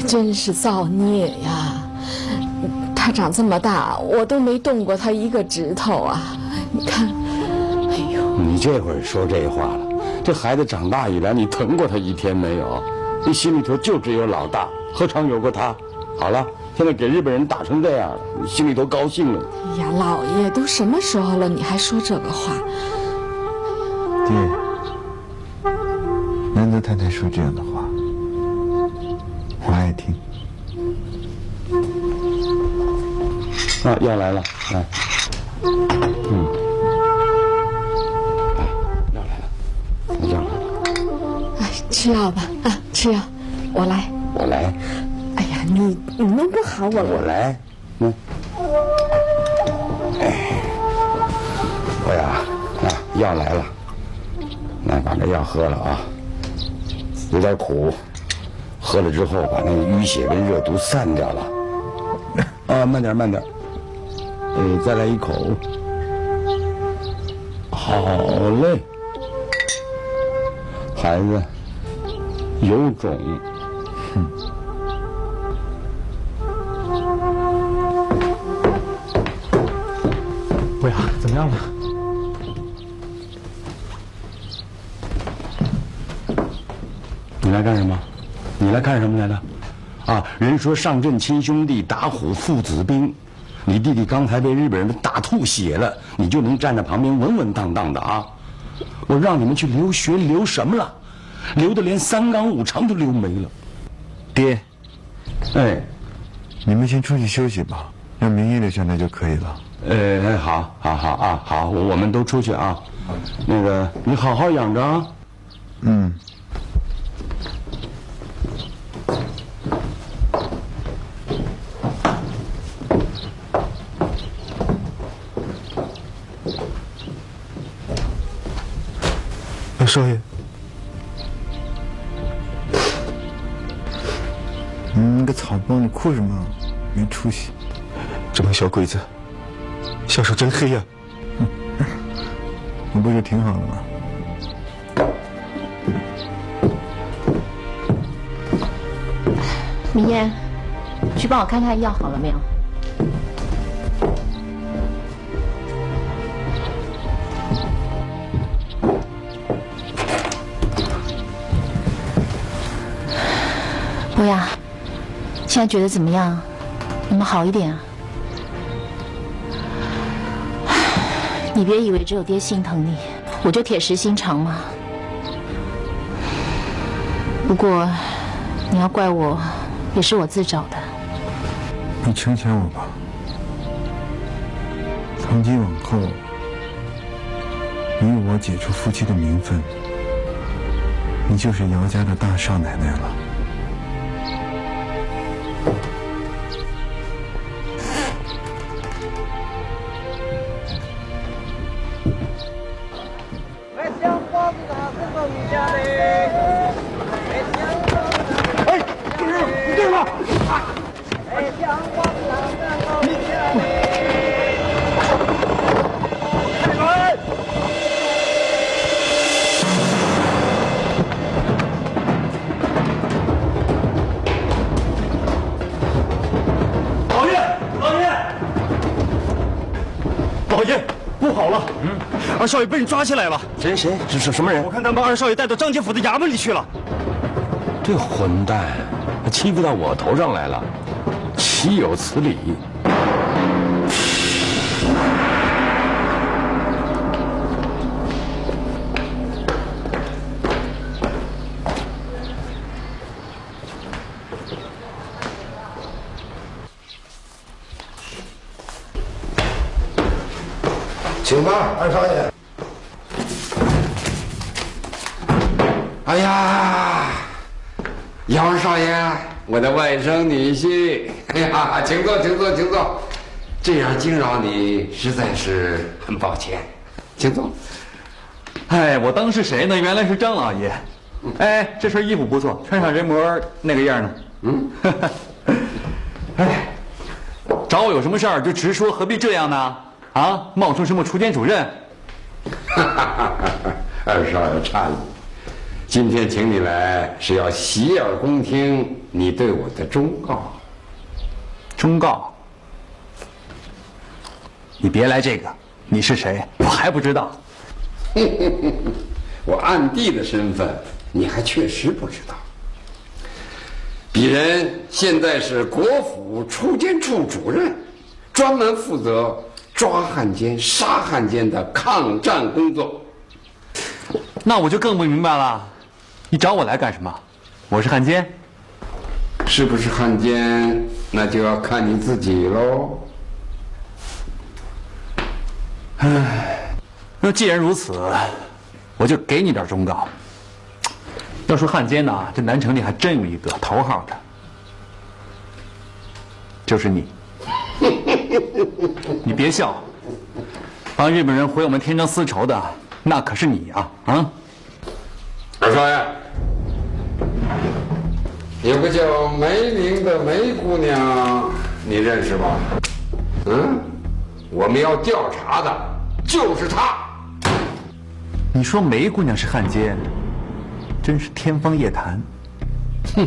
真是造孽呀！他长这么大，我都没动过他一个指头啊！你看，哎呦， 你这会儿说这话了，这孩子长大以来，你疼过他一天没有？你心里头就只有老大，何尝有过他？好了，现在给日本人打成这样了，你心里头高兴了？ 哎呀，老爷，都什么时候了，你还说这个话？ 爹，难得太太说这样的话，我爱听。 啊，药来了，来，药来了，药来了， 哎，吃药吧，啊，吃药，我来。 我来。 哎呀，你弄不好我来，我呀，药来了，来把这药喝了啊，有点苦，喝了之后把那淤血跟热毒散掉了。啊，慢点，慢点，再来一口。好嘞，孩子有种。 伯牙，怎么样了？ 你来干什么？你来看什么来了？啊，人说上阵亲兄弟，打虎父子兵。你弟弟刚才被日本人打吐血了，你就能站在旁边稳稳当当的啊？我让你们去留学，留什么了？留的连3纲5常都留没了。 爹， 哎， 你们先出去休息吧，让明义留下来就可以了。 好，好啊，好，我们都出去啊。那个，你好好养着啊。 嗯。少爷，你那个草包，你哭什么？没出息！ 这帮小鬼子，下手真黑呀！ 我不是挺好的吗？ 明艳，去帮我看看药好了没有？伯牙，现在觉得怎么样？有没有好一点啊？你别以为只有爹心疼你，我就铁石心肠嘛。不过，你要怪我，也是我自找的。 你成全我吧。从今往后，你与我解除夫妻的名分，你就是姚家的大少奶奶了。 老爷，不好了！二少爷被人抓起来了。 谁？是什么人？ 我看他把二少爷带到张家府的衙门里去了。 这混蛋，他欺负到我头上来了，岂有此理！ 请吧，二少爷。哎呀，姚二少爷，我的外甥女婿，哎呀，请坐，请坐，请坐。这样惊扰你，实在是很抱歉，请坐。 哎，我当是谁呢？原来是张老爷。哎，这身衣服不错，穿上人模那个样呢。哎，找我有什么事儿就直说，何必这样呢？啊，冒充什么锄奸主任？ 二少爷差了。 今天请你来是要洗耳恭听你对我的忠告。 忠告？你别来这个，你是谁？我还不知道。 我暗地的身份，你还确实不知道。鄙人现在是国府出监处主任，专门负责抓汉奸、杀汉奸的抗战工作。 那我就更不明白了，你找我来干什么？我是汉奸？ 是不是汉奸，那就要看你自己喽。 唉，那既然如此，我就给你点忠告。要说汉奸呢，这南城里还真有一个头号的，就是你。你别笑，帮日本人毁我们天章丝绸的，那可是你啊！啊， 二少爷，有个叫梅玲的梅姑娘，你认识吧？嗯，我们要调查的就是她。 你说梅姑娘是汉奸，真是天方夜谭。 哼，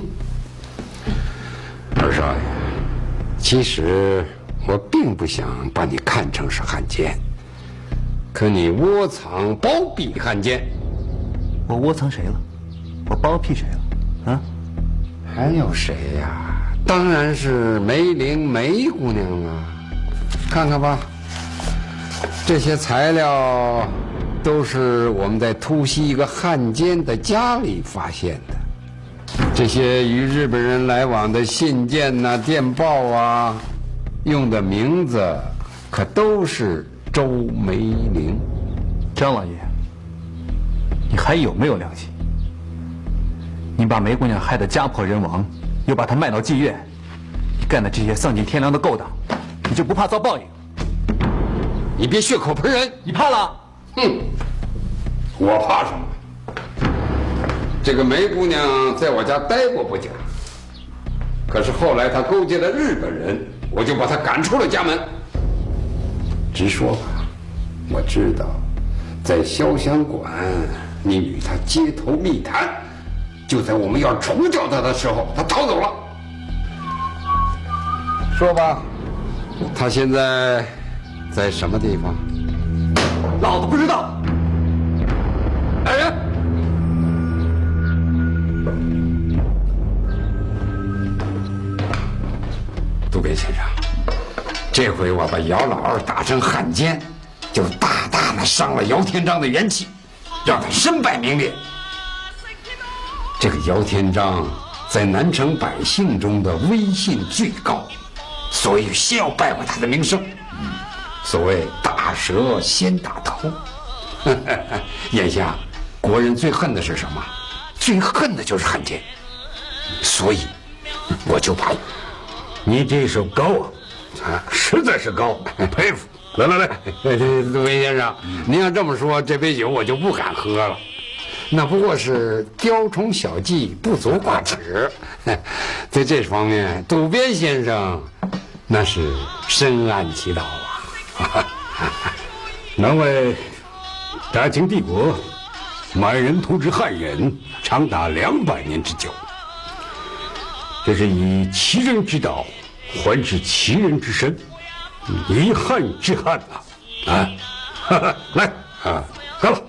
二少爷，其实我并不想把你看成是汉奸，可你窝藏包庇汉奸。 我窝藏谁了？我包庇谁了？啊？ 还有谁呀？当然是梅玲梅姑娘啊！看看吧，这些材料都是我们在突袭一个汉奸的家里发现的。这些与日本人来往的信件呐、电报啊，用的名字可都是周梅玲。 张老爷，你还有没有良心？你把梅姑娘害得家破人亡，又把她卖到妓院，你干的这些丧尽天良的勾当，你就不怕遭报应？ 你别血口喷人！ 你怕了？ 哼，我怕什么？这个梅姑娘在我家待过不假，可是后来她勾结了日本人，我就把她赶出了家门。直说吧，我知道，在潇湘馆你与她街头密谈，就在我们要除掉她的时候，她逃走了。说吧，她现在在什么地方？ 老子不知道。 来人！渡边先生，这回我把姚老二打成汉奸，就大大的伤了姚天章的元气，让他身败名裂。这个姚天章在南城百姓中的威信最高，所以先要败坏他的名声。所谓打蛇先打头。眼下国人最恨的是什么？最恨的就是汉奸。所以我就把你这手高啊，实在是高，佩服。来来来， 杜威先生，您要这么说，这杯酒我就不敢喝了。那不过是雕虫小技，不足挂齿。在这方面，渡边先生那是深谙其道啊。 难怪大清帝国满人统治汉人长达200年之久，这是以其人之道还治其人之身，以汉治汉啊！来啊，喝了。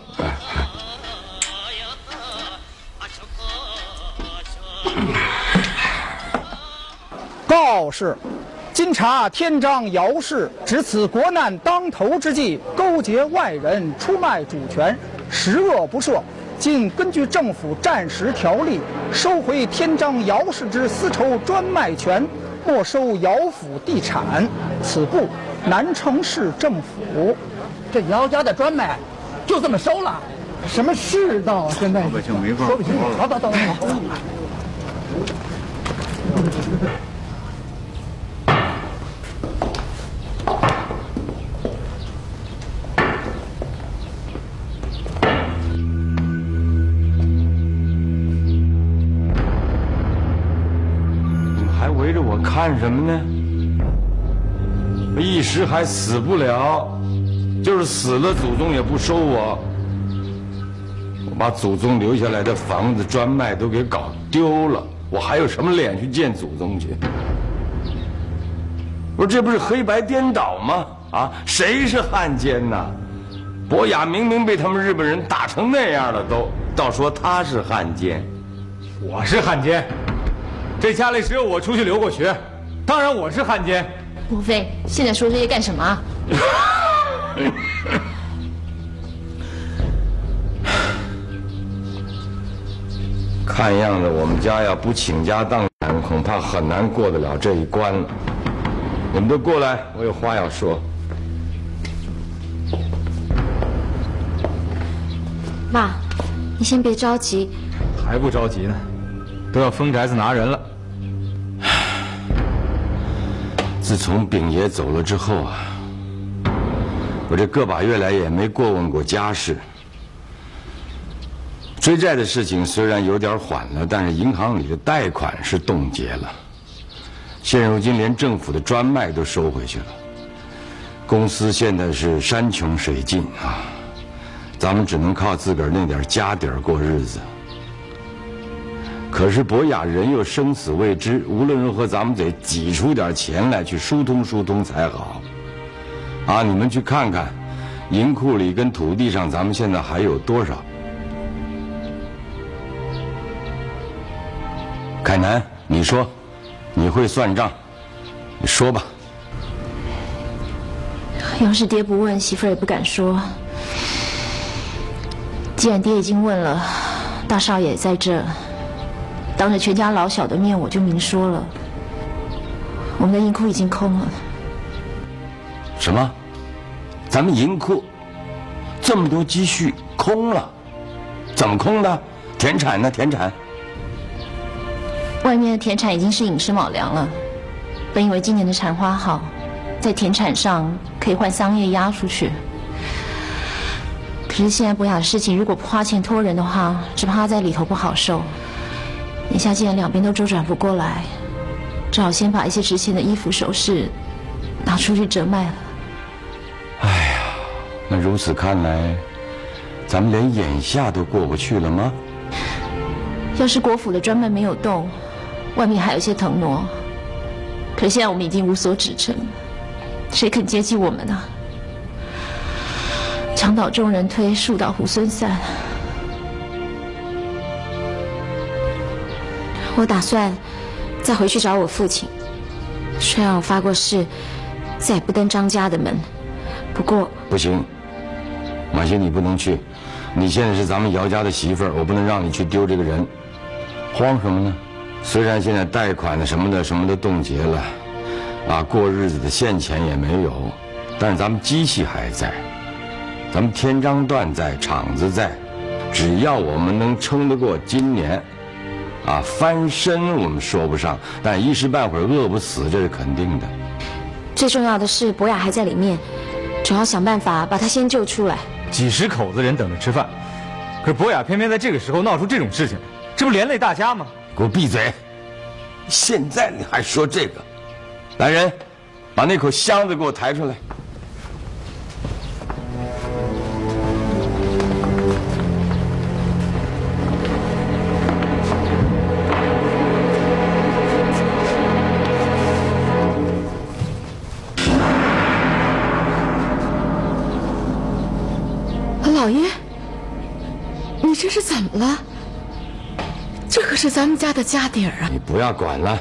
告示：今查天章姚氏值此国难当头之际，勾结外人出卖主权，十恶不赦。今根据政府战时条例，收回天章姚氏之丝绸专卖权，没收姚府地产。此部南城市政府。 这姚家的专卖就这么收了？什么世道啊！现在老百姓没法说不清楚。走。 还围着我看什么呢？我一时还死不了，就是死了，祖宗也不收我。 我把祖宗留下来的房子、专卖都给搞丢了，我还有什么脸去见祖宗去？我说这不是黑白颠倒吗？啊，谁是汉奸呐？博雅明明被他们日本人打成那样了，倒说他是汉奸。 我是汉奸，这家里只有我出去留过学，当然我是汉奸。 莫非现在说这些干什么啊？ 看样子我们家要不倾家荡产，恐怕很难过得了这一关了。你们都过来，我有话要说。 爸，你先别着急。 还不着急呢，都要封宅子拿人了。 自从丙爷走了之后啊，我这个把月来也没过问过家事。追债的事情虽然有点缓了，但是银行里的贷款是冻结了。现如今连政府的专卖都收回去了，公司现在是山穷水尽啊，咱们只能靠自个儿那点家底儿过日子。可是博雅人又生死未知，无论如何咱们得挤出点钱来去疏通疏通才好。啊，你们去看看，银库里跟土地上咱们现在还有多少？凯南，你说，你会算账，你说吧。 要是爹不问，媳妇儿也不敢说。既然爹已经问了，大少爷也在这，当着全家老小的面，我就明说了，我们的银库已经空了。 什么？咱们银库这么多积蓄空了？怎么空的？田产呢？田产？ 外面的田产已经是寅吃卯粮了，本以为今年的产花好，在田产上可以换桑叶压出去。可是现在博雅的事情，如果不花钱托人的话，只怕他在里头不好受。眼下既然两边都周转不过来，只好先把一些值钱的衣服首饰拿出去折卖了。 哎呀，那如此看来，咱们连眼下都过不去了吗？ 要是国府的专卖没有动，外面还有些腾挪，可是现在我们已经无所指称，谁肯接济我们呢？墙倒众人推，树倒猢狲散。我打算再回去找我父亲，虽然我发过誓，再也不登张家的门，不过不行，马欣，你不能去，你现在是咱们姚家的媳妇儿，我不能让你去丢这个人。慌什么呢？虽然现在贷款的什么的冻结了，啊，过日子的现钱也没有，但是咱们机器还在，咱们天章段在，厂子在，只要我们能撑得过今年，啊，翻身我们说不上，但一时半会儿饿不死，这是肯定的。 最重要的是博雅还在里面，只要想办法把他先救出来。 几十口子人等着吃饭，可是博雅偏偏在这个时候闹出这种事情，这不连累大家吗？ 给我闭嘴！现在你还说这个？来人，把那口箱子给我抬出来。 老爷，你这是怎么了？这可是咱们家的家底儿啊！ 你不要管了。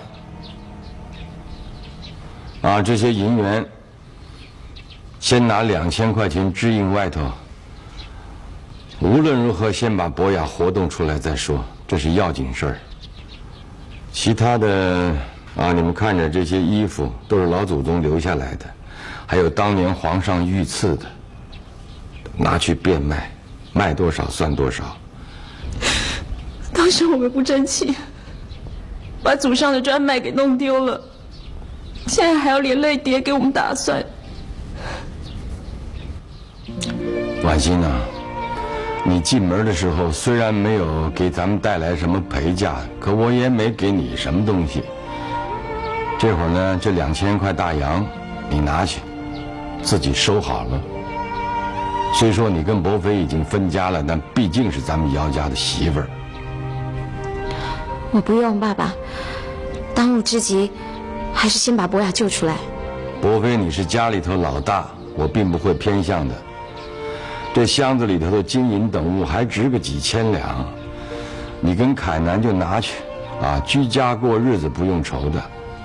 啊，这些银元，先拿2000块钱支应外头。无论如何，先把博雅活动出来再说，这是要紧事儿。其他的啊，你们看着这些衣服都是老祖宗留下来的，还有当年皇上御赐的，拿去变卖，卖多少算多少。 当时我们不争气，把祖上的专卖给弄丢了，现在还要连累爹给我们打算。 婉欣啊，你进门的时候虽然没有给咱们带来什么陪嫁，可我也没给你什么东西。这会儿呢，这2000块大洋你拿去，自己收好了。 虽说你跟伯妃已经分家了，但毕竟是咱们姚家的媳妇儿。 我不用，爸爸。当务之急，还是先把博雅救出来。 伯妃，你是家里头老大，我并不会偏向的。这箱子里头的金银等物还值个几千两，你跟凯南就拿去，居家过日子不用愁的。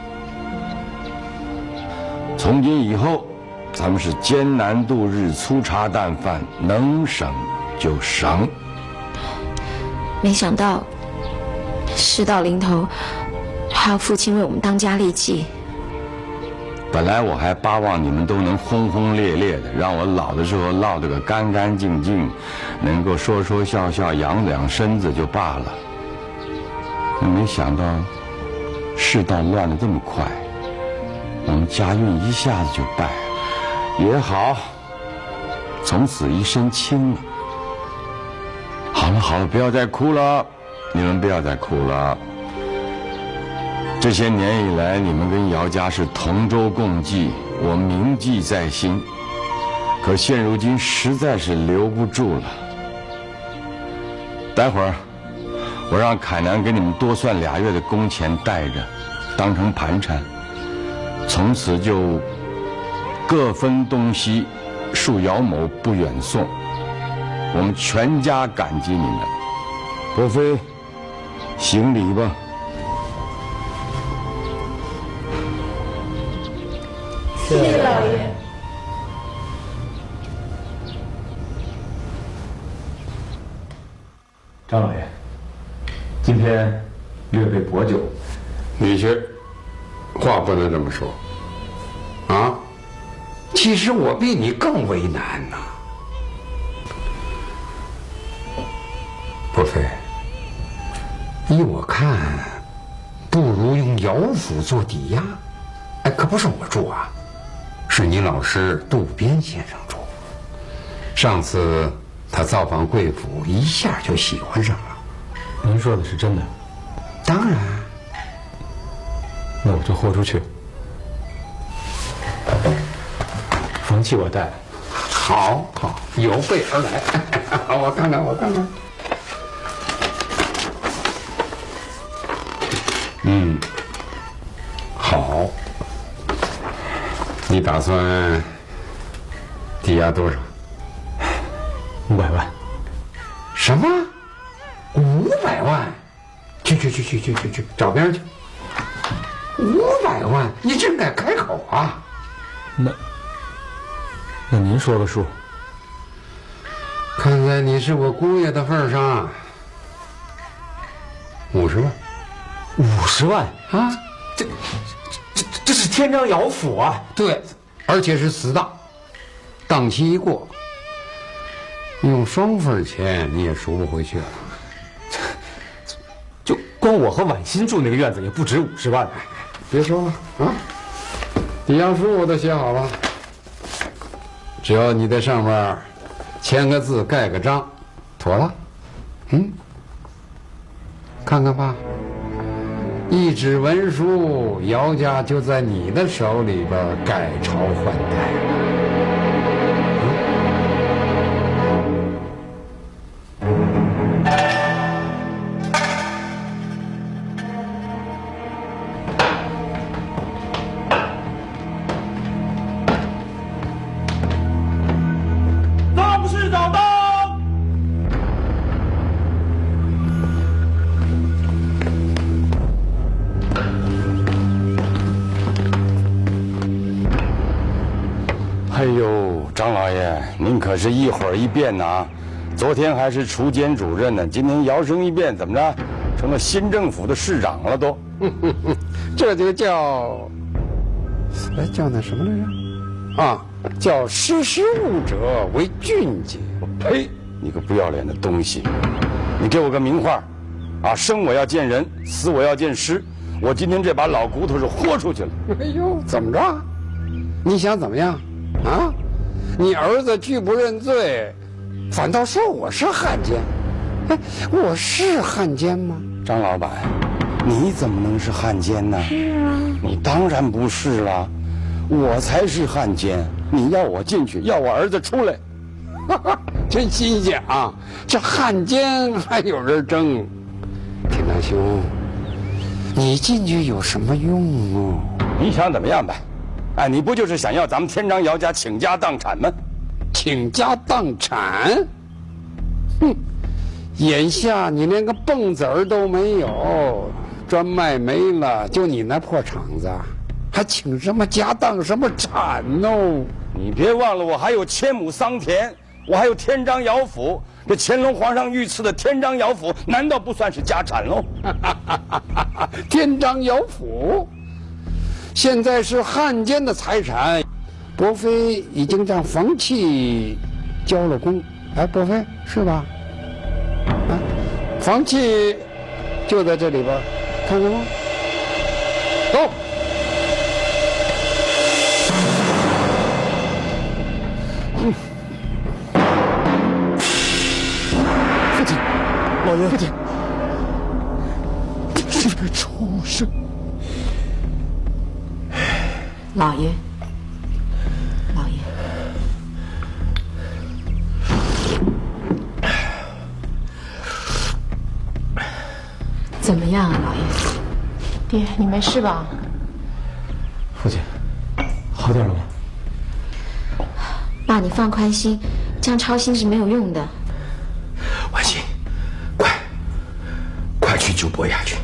从今以后，咱们是艰难度日，粗茶淡饭，能省就省。 没想到，事到临头，还要父亲为我们当家立继。 本来我还巴望你们都能轰轰烈烈的，让我老的时候落得个干干净净，能够说说笑笑，养养身子就罢了。可没想到世道乱得这么快，我们家运一下子就败了。也好，从此一身轻了。好了好了，不要再哭了，你们不要再哭了。这些年以来，你们跟姚家是同舟共济，我铭记在心。可现如今实在是留不住了。待会儿我让凯南给你们多算2月的工钱带着，当成盘缠。从此就各分东西，恕姚某不远送。我们全家感激你们。伯妃，行礼吧。 谢谢老爷。 张老爷，今天略备薄酒。 女婿，话不能这么说。啊，其实我比你更为难呐。伯妃，依我看，不如用姚府做抵押。哎，可不是我住啊。是你老师渡边先生住，上次他造访贵府，一下就喜欢上了。 您说的是真的？ 当然。 那我就豁出去，房契我带。 好，好，有备而来。我看看，我看看。好。你打算抵押多少 ？500万。 什么？500万？去，找别人去。500万？你真敢开口啊？ 那您说个数。 看在你是我姑爷的份上，50万。 50万啊？ 这是天章姚府啊！ 对，而且是死当，档期一过，用双份钱你也赎不回去了。 就光我和婉欣住那个院子也不止50万。 别说了啊，抵押书我都写好了，只要你在上面签个字、盖个章，妥了。看看吧。一纸文书，姚家就在你的手里边改朝换代。 张市长到。 哎呦，张老爷，您可是一会儿一变呐！昨天还是锄奸主任呢，今天摇身一变，怎么着，成了新政府的市长了都？ 这就叫那什么来着？啊，叫识时务者为俊杰。 呸！你个不要脸的东西！你给我个名话，生我要见人，死我要见尸。我今天这把老骨头是豁出去了。 哎呦，怎么着？你想怎么样？啊！你儿子拒不认罪，反倒说我是汉奸。哎，我是汉奸吗？ 张老板，你怎么能是汉奸呢？ 是啊， 你当然不是了，我才是汉奸。你要我进去，要我儿子出来。 真新鲜啊！这汉奸还有人争。田大兄，你进去有什么用哦？ 你想怎么样呗？哎，你不就是想要咱们天章姚家倾家荡产吗？ 倾家荡产？哼！眼下你连个蹦子儿都没有，专卖没了，就你那破厂子，还倾什么家荡什么产哦？ 你别忘了，我还有1000亩桑田，我还有天章姚府。这乾隆皇上御赐的天章姚府，难道不算是家产喽？ 天章姚府现在是汉奸的财产，伯妃已经让房契交了公。哎，伯妃是吧？啊，房契就在这里边，看看吗？走。 父亲，老爷，父亲，这个畜生！ 老爷，老爷，怎么样啊，老爷？ 爹，你没事吧？ 父亲，好点了吗？ 爸，你放宽心，这样操心是没有用的。 婉欣，快去救伯雅去。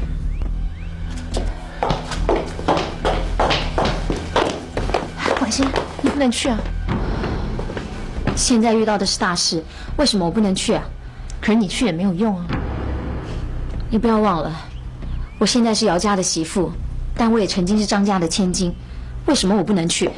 婉欣，你不能去啊！ 现在遇到的是大事，为什么我不能去啊？ 可是你去也没有用啊！ 你不要忘了，我现在是姚家的媳妇，但我也曾经是张家的千金，为什么我不能去？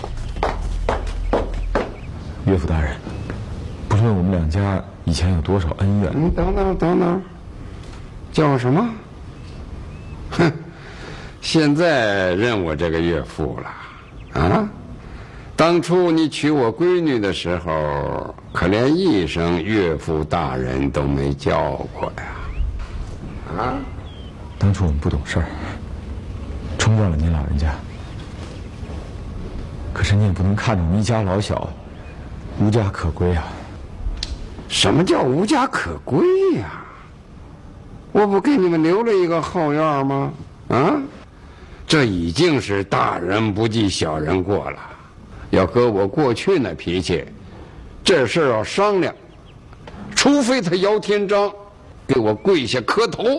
岳父大人，不论我们两家以前有多少恩怨， 等等，叫我什么？哼，现在认我这个岳父了啊！当初你娶我闺女的时候，可连一声岳父大人都没叫过呀！啊！ 当初我们不懂事儿，冲撞了您老人家。可是你也不能看着我们一家老小无家可归啊！ 什么叫无家可归呀？我不给你们留了一个后院吗？啊，这已经是大人不计小人过了。要搁我过去那脾气，这事儿要商量，除非他姚天章给我跪下磕头。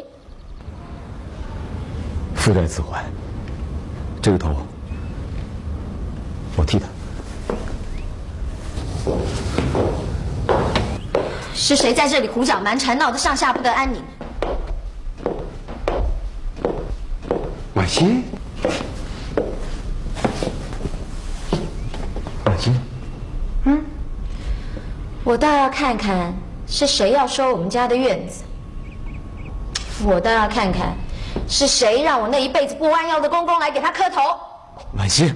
父债子还，这个头我替他。 是谁在这里胡搅蛮缠，闹得上下不得安宁？ 婉欣， 婉欣， 我倒要看看是谁要收我们家的院子，我倒要看看是谁让我那一辈子不弯腰的公公来给他磕头。 婉欣，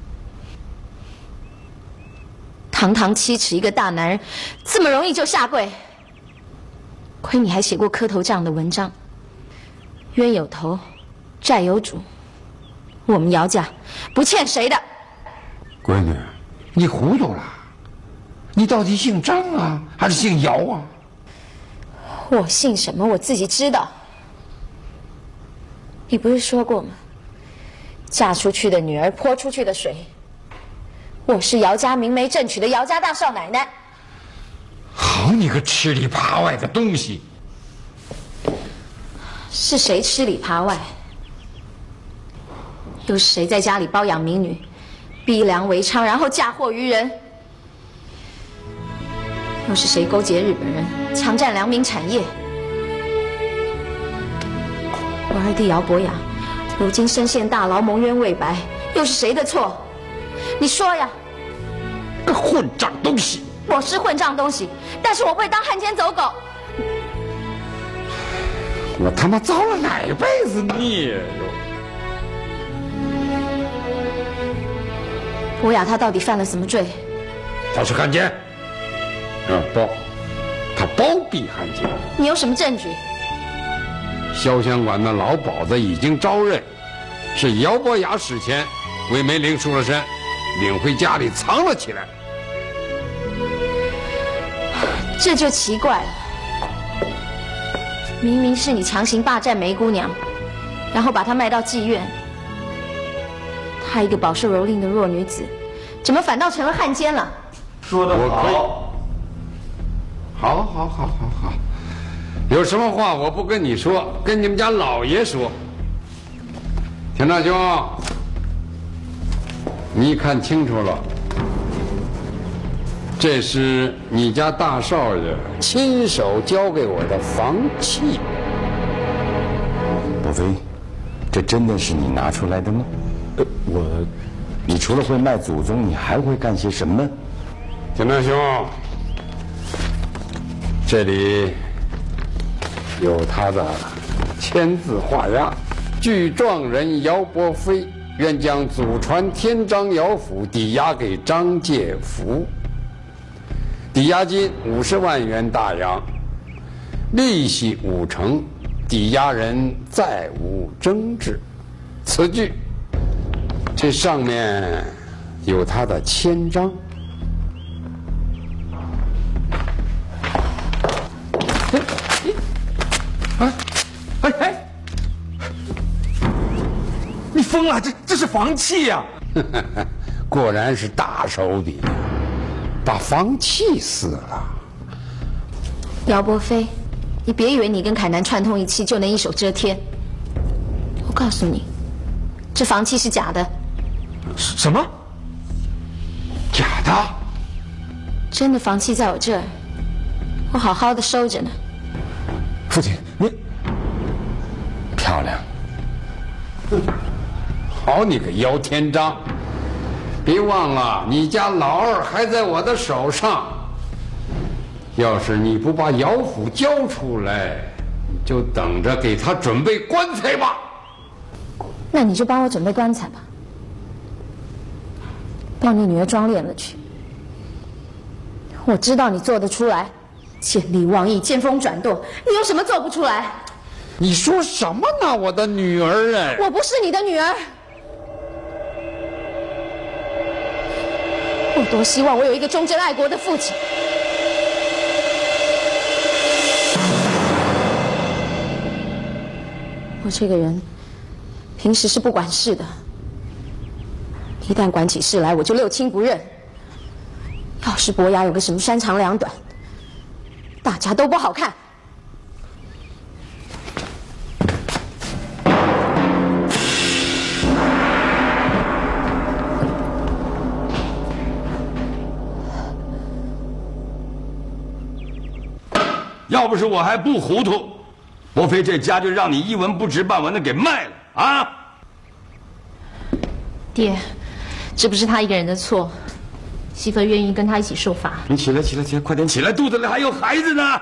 堂堂7尺一个大男人，这么容易就下跪？亏你还写过磕头这样的文章。冤有头，债有主，我们姚家不欠谁的。 闺女，你糊涂了，你到底姓张啊，还是姓姚啊？ 我姓什么我自己知道。你不是说过吗？嫁出去的女儿泼出去的水。我是姚家明媒正娶的姚家大少奶奶。 好你个吃里扒外的东西！ 是谁吃里扒外？又是谁在家里包养民女，逼良为娼，然后嫁祸于人？又是谁勾结日本人，强占良民产业？我二弟姚伯雅，如今身陷大牢，蒙冤未白，又是谁的错？你说呀！ 个混账东西！ 我是混账东西，但是我不会当汉奸走狗。 我他妈遭了哪辈子孽哟！ 伯雅他到底犯了什么罪？ 他是汉奸。他包庇汉奸。 你有什么证据？ 潇湘馆的老鸨子已经招认，是姚伯雅使钱为梅领赎了身，领回家里藏了起来。 这就奇怪了。明明是你强行霸占梅姑娘，然后把她卖到妓院。她一个饱受蹂躏的弱女子，怎么反倒成了汉奸了？ 说得好。 好，有什么话我不跟你说，跟你们家老爷说。田大兄，你看清楚了，这是你家大少爷亲手交给我的房契。 伯妃，这真的是你拿出来的吗？你除了会卖祖宗，你还会干些什么？ 田大兄，这里有他的签字画押。据状人姚伯飞愿将祖传天章姚府抵押给张介福，抵押金50万元大洋，利息5成，抵押人再无争执。此据这上面有他的签章。 哎！你疯了！这是房契呀！ 果然是大手笔，把房契撕了。 姚伯飞，你别以为你跟凯南串通一气就能一手遮天。我告诉你，这房契是假的。 什么？ 假的？ 真的房契在我这儿，我好好的收着呢。 父亲，你漂亮。 好你个姚天章，别忘了你家老二还在我的手上。要是你不把姚府交出来，你就等着给他准备棺材吧。 那你就帮我准备棺材吧，帮你女儿装殓了去。我知道你做得出来，见利忘义，见风转舵，你有什么做不出来？ 你说什么呢，我的女儿啊！ 我不是你的女儿。我多希望我有一个忠贞爱国的父亲。我这个人平时是不管事的，一旦管起事来，我就六亲不认。要是伯牙有个什么3长2短，大家都不好看。 要不是我还不糊涂，莫非这家就让你一文不值半文的给卖了啊？ 爹，这不是他一个人的错，媳妇愿意跟他一起受罚。 你起来，快点起来，肚子里还有孩子呢。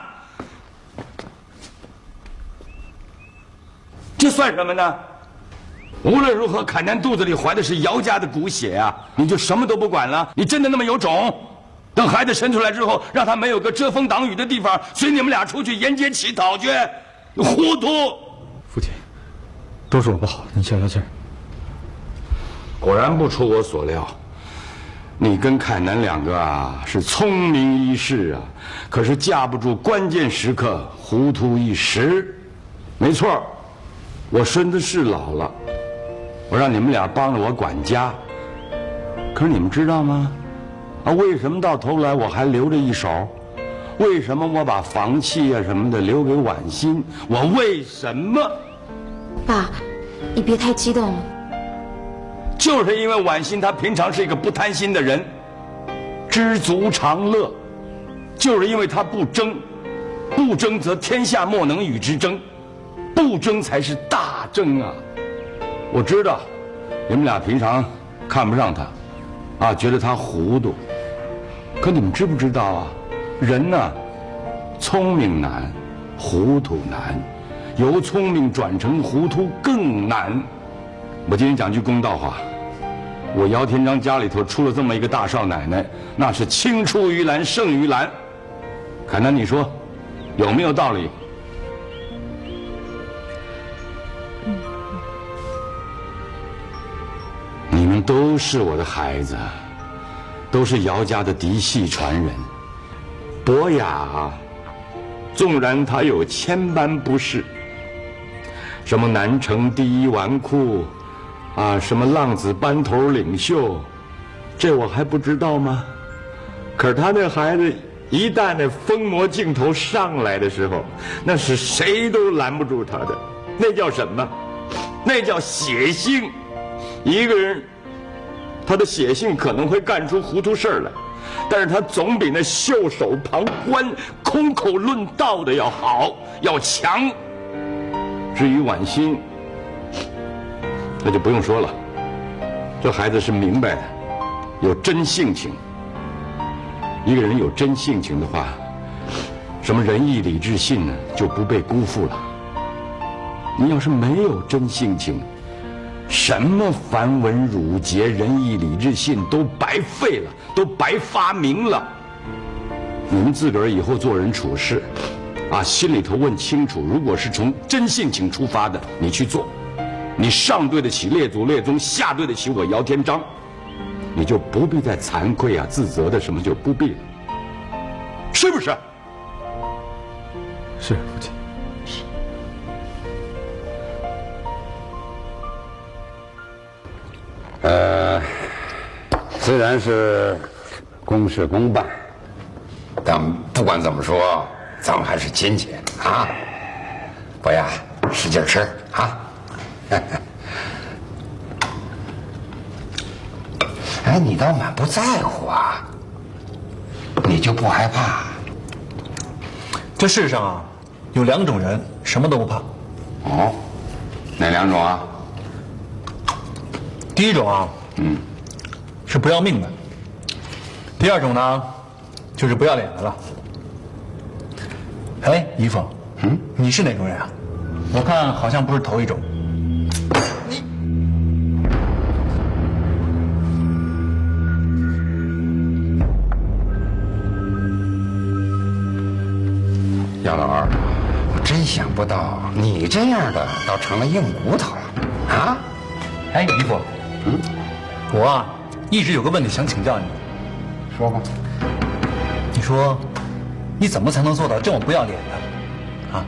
这算什么呢？无论如何，凯南肚子里怀的是姚家的骨血啊！你就什么都不管了？你真的那么有种？等孩子生出来之后，让他没有个遮风挡雨的地方，随你们俩出去沿街乞讨去，糊涂！ 父亲，都是我不好，你消消气儿。 果然不出我所料，你跟凯南2个啊是聪明一世啊，可是架不住关键时刻糊涂一时。没错，我孙子是老了，我让你们俩帮着我管家，可是你们知道吗？为什么到头来我还留着一手？为什么我把房契啊什么的留给婉心？我为什么？ 爸，你别太激动了。 就是因为婉心她平常是一个不贪心的人，知足常乐。就是因为她不争，不争则天下莫能与之争，不争才是大争啊！我知道，你们俩平常看不上她，觉得她糊涂。可你们知不知道啊？人呢，聪明难，糊涂难，由聪明转成糊涂更难。我今天讲句公道话，我姚天章家里头出了这么一个大少奶奶，那是青出于蓝胜于蓝。凯南，你说有没有道理？你们都是我的孩子，都是姚家的嫡系传人。 博雅，纵然他有千般不是，什么南城第一纨绔，啊，什么浪子班头领袖，这我还不知道吗？可是他那孩子一旦那疯魔劲头上来的时候，那是谁都拦不住他的。那叫什么？那叫血性。一个人，他的血性可能会干出糊涂事儿来，但是他总比那袖手旁观、空口论道的要好，要强。至于婉心，那就不用说了，这孩子是明白的，有真性情。一个人有真性情的话，什么仁义礼智信呢，就不被辜负了。你要是没有真性情，什么繁文缛节、仁义礼智信都白费了，都白发明了。你们自个儿以后做人处事，啊，心里头问清楚，如果是从真性情出发的，你去做，你上对得起列祖列宗，下对得起我姚天章，你就不必再惭愧啊、自责的，什么就不必了，是不是？ 是，父亲。 是。 虽然是公事公办，但不管怎么说，咱们还是亲戚啊。博雅，使劲吃啊！哎，你倒满不在乎啊，你就不害怕？ 这世上啊，有2种人，什么都不怕。 哦，哪2种啊？ 第一种啊，是不要命的；第2种呢，就是不要脸的了。哎，姨父，你是哪种人啊？我看好像不是头一种。 姚老二，我真想不到你这样的倒成了硬骨头了啊！ 哎，姨父，我啊一直有个问题想请教你。 说吧。 你说，你怎么才能做到这么不要脸的？啊？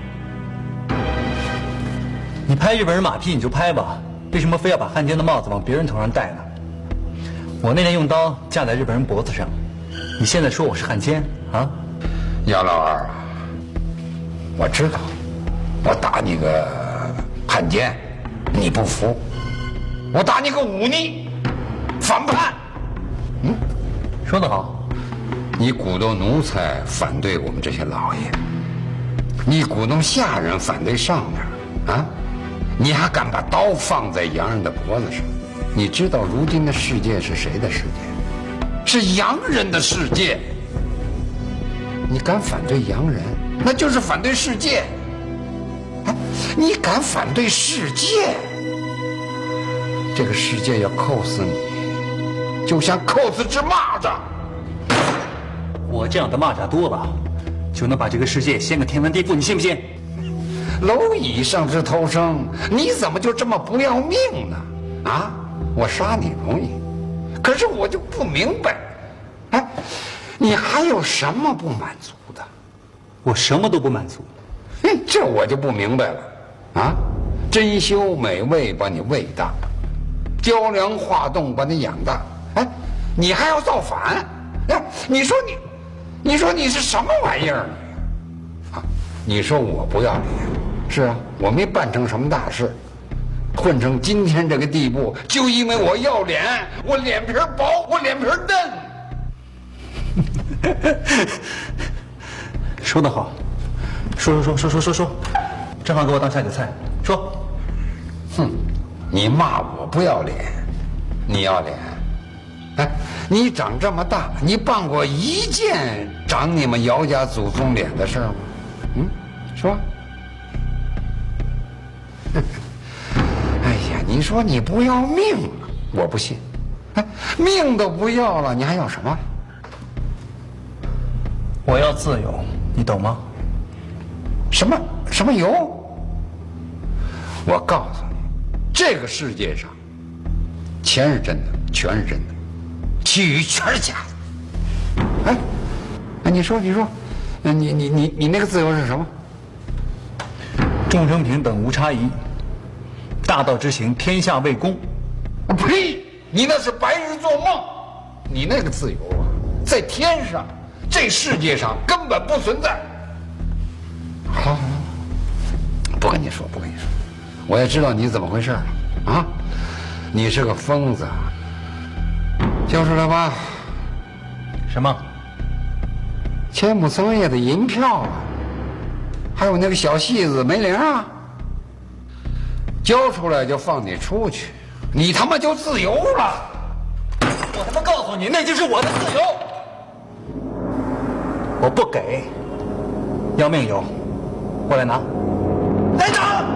你拍日本人马屁你就拍吧，为什么非要把汉奸的帽子往别人头上戴呢？我那天用刀架在日本人脖子上，你现在说我是汉奸啊？ 姚老二，我知道，我打你个汉奸，你不服；我打你个忤逆，反叛。 说得好。 你鼓动奴才反对我们这些老爷，你鼓动下人反对上面，啊，你还敢把刀放在洋人的脖子上？你知道如今的世界是谁的世界？是洋人的世界。你敢反对洋人，那就是反对世界。哎，你敢反对世界，这个世界要扣死你，就像扣死只蚂蚱。 我这样的蚂蚱多了，就能把这个世界掀个天翻地覆，你信不信？ 蝼蚁上枝头生，你怎么就这么不要命呢？啊，我杀你容易，可是我就不明白，哎，你还有什么不满足的？ 我什么都不满足。 这我就不明白了。啊，珍馐美味把你喂大，雕梁画栋把你养大，哎，你还要造反？哎，你说你是什么玩意儿？啊，你说我不要脸，是啊，我没办成什么大事，混成今天这个地步，就因为我要脸，我脸皮薄，我脸皮嫩。 说得好，说，正好给我当下酒菜。说， 你骂我不要脸，你要脸？哎，你长这么大，你办过一件长你们姚家祖宗脸的事吗？说。哎呀，你说你不要命了，我不信。哎，命都不要了，你还要什么？ 我要自由，你懂吗？ 什么油？我告诉你，这个世界上，钱是真的，权是真的，其余全是假的。哎，你说， 你那个自由是什么？ 众生平等无差异，大道之行，天下为公。 呸！你那是白日做梦。你那个自由啊，在天上，这世界上根本不存在。好，不跟你说，我也知道你怎么回事啊！你是个疯子，交出来吧。 什么？ 千亩桑叶的银票啊，还有那个小戏子梅玲啊，交出来就放你出去，你他妈就自由了。 我他妈告诉你，那就是我的自由。我不给，要命有，过来拿，来拿！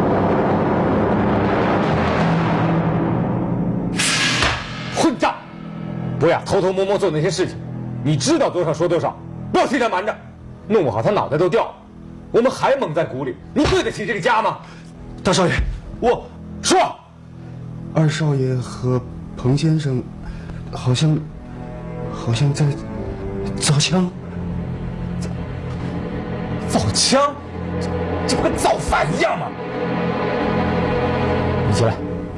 混账！不要偷偷摸摸做那些事情，你知道多少说多少，不要替他瞒着，弄不好他脑袋都掉了，我们还蒙在鼓里，你对得起这个家吗？ 大少爷，我说， 二少爷和彭先生好像在造枪。 造枪？这不跟造反一样吗？你起来。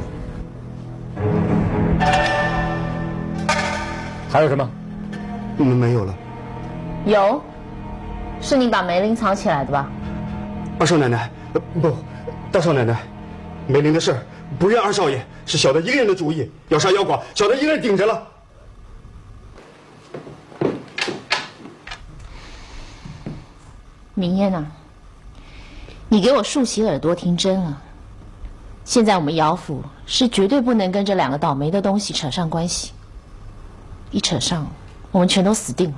还有什么？ 没有了。 有，是你把梅林藏起来的吧？ 二少奶奶，不，大少奶奶，梅林的事不认二少爷，是小的一个人的主意，要杀要剐，小的一个人顶着了。 明烟啊，你给我竖起耳朵听真了。现在我们姚府是绝对不能跟这两个倒霉的东西扯上关系，一扯上，我们全都死定了。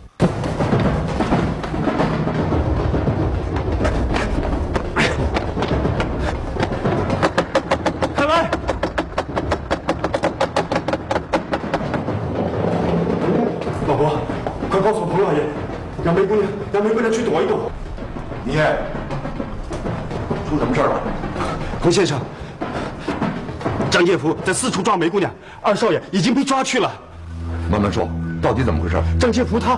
开门！ 老伯，快告诉彭老爷，让梅姑娘去躲一躲。 明夜，出什么事了？ 彭先生，张介福在四处抓梅姑娘，二少爷已经被抓去了。 慢慢说，到底怎么回事？ 张介福他……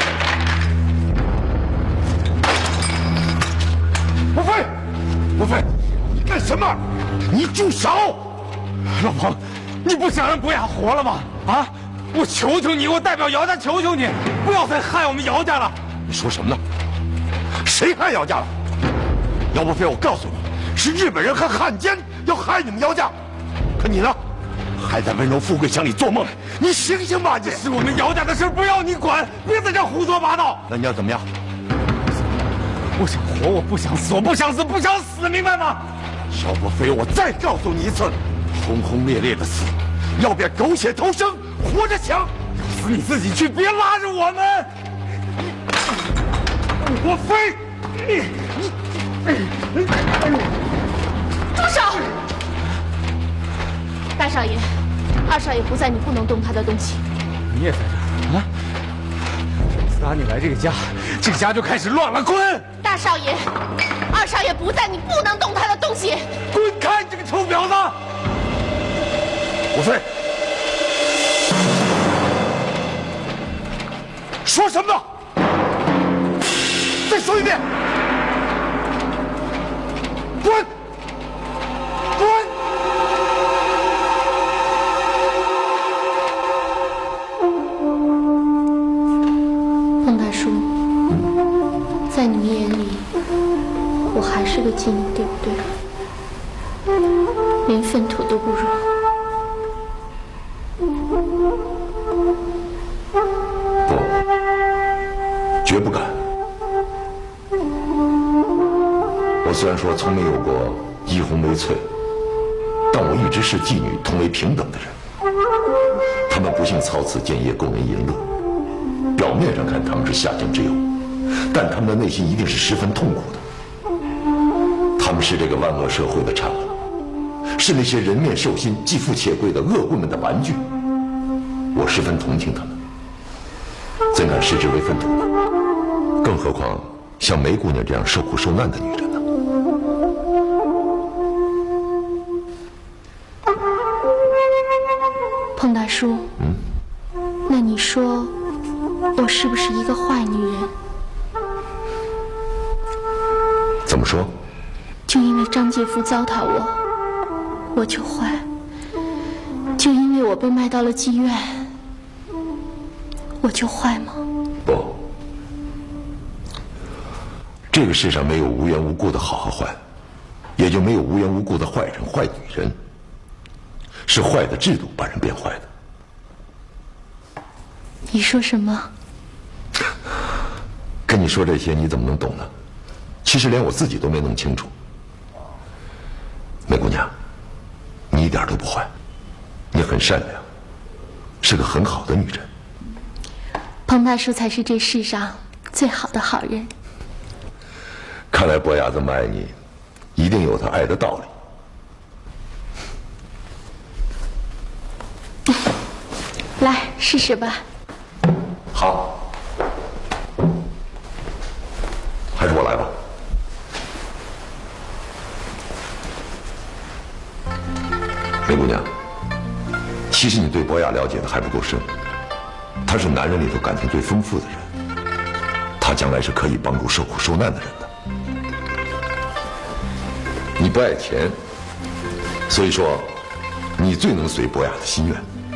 吴飞，你干什么？你住手！ 老彭，你不想让博雅活了吗？啊！我求求你，我代表姚家求求你，不要再害我们姚家了。 你说什么呢？谁害姚家了？姚伯飞，我告诉你，是日本人和汉奸要害你们姚家。可你呢，还在温柔富贵乡里做梦。你醒醒吧！这是我们姚家的事，不要你管，别在这胡说八道。 那你要怎么样？ 我想活，我不想死，我不想死，不想死，明白吗？ 姚伯飞，我再告诉你一次，轰轰烈烈的死，要变苟且偷生，活着强。 死你自己去，别拉着我们。我飞， 住手！大少爷，二少爷不在，你不能动他的东西。 你也在这儿啊？自打你来这个家，这个家就开始乱了。滚！ 大少爷，二少爷不在，你不能动他的东西。 滚开，你这个臭婊子！ 吴飞，说什么呢？再说一遍，滚！滚！ 彭大叔，在你们眼里，我还是个妓女，对不对？连粪土都不如。 不，绝不敢。我虽然说从没有过衣红眉翠，但我一直视妓女同为平等的人。他们不幸操此贱业，供人淫乐。表面上看他们是下贱之友，但他们的内心一定是十分痛苦的。他们是这个万恶社会的产物，是那些人面兽心、既富且贵的恶棍们的玩具。我十分同情他们，怎敢视之为粪土呢？更何况像梅姑娘这样受苦受难的女人呢？ 彭大叔，那你说我是不是一个坏女人？ 么说？ 就因为张介夫糟蹋我，我就坏；就因为我被卖到了妓院，我就坏吗？ 不，这个世上没有无缘无故的好和坏，也就没有无缘无故的坏人、坏女人。是坏的制度把人变坏的。 你说什么？ 跟你说这些，你怎么能懂呢？其实连我自己都没弄清楚。梅姑娘，你一点都不坏，你很善良，是个很好的女人。 彭大叔才是这世上最好的好人。 看来伯雅这么爱你，一定有他爱的道理。 来试试吧。 好，还是我来吧。梅姑娘，其实你对伯雅了解的还不够深。他是男人里头感情最丰富的人，他将来是可以帮助受苦受难的人的。你不爱钱，所以说你最能随伯雅的心愿。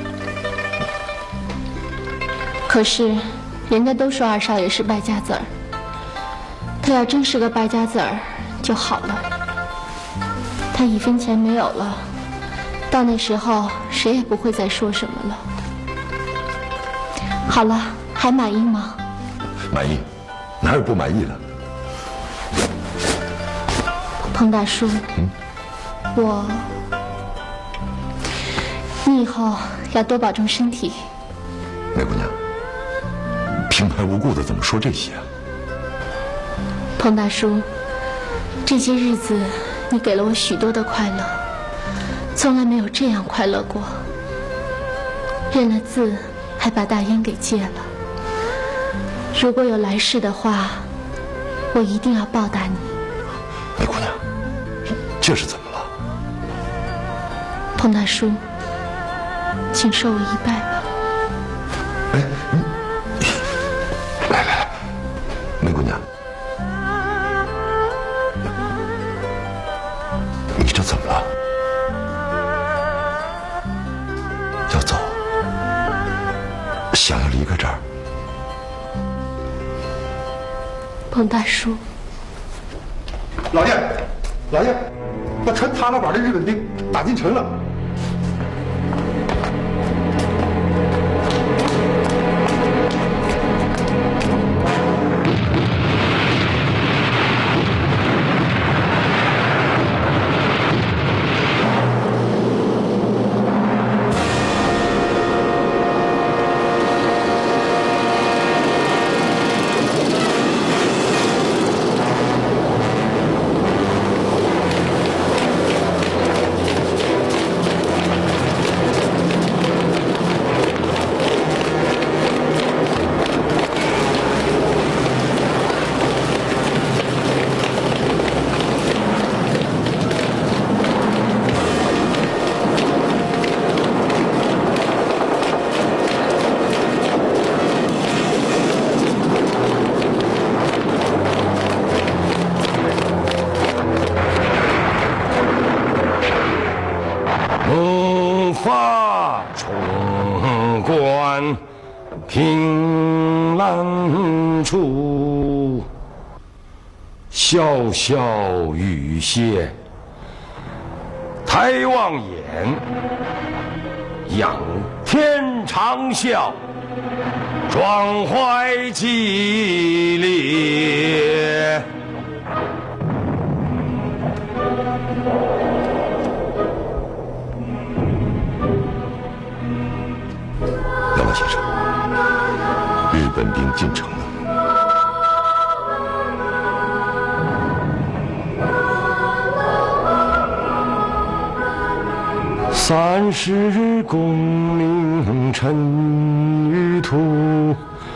可是，人家都说二少爷是败家子儿，他要真是个败家子儿就好了。他一分钱没有了，到那时候谁也不会再说什么了。好了，还满意吗？ 满意，哪有不满意的？ 彭大叔，你以后要多保重身体。 梅姑娘，平白无故的怎么说这些啊？ 彭大叔，这些日子你给了我许多的快乐，从来没有这样快乐过。认了字，还把大烟给戒了。如果有来世的话，我一定要报答你。 梅姑娘，这是怎么了？ 彭大叔，请受我一拜吧。 哎，来，梅姑娘，你这怎么了？要走？想要离开这儿？ 彭大叔， 老爷，那船踏了板的日本兵打进城了。 凭栏处，潇潇雨歇。抬望眼，仰天长啸，壮怀激烈。 杨老先生，日本兵进城了。 30功名尘与土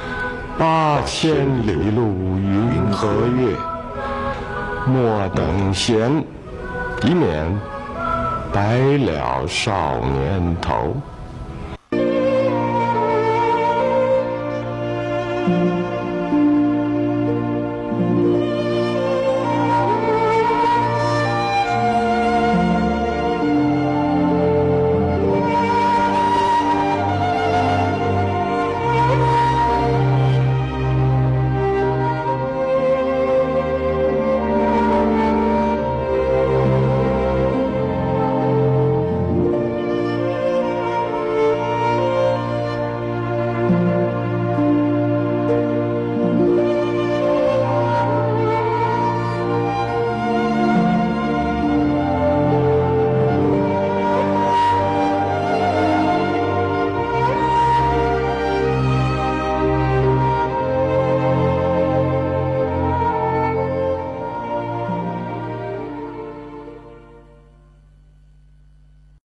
，8000里路云和月。莫等闲，以免白了少年头。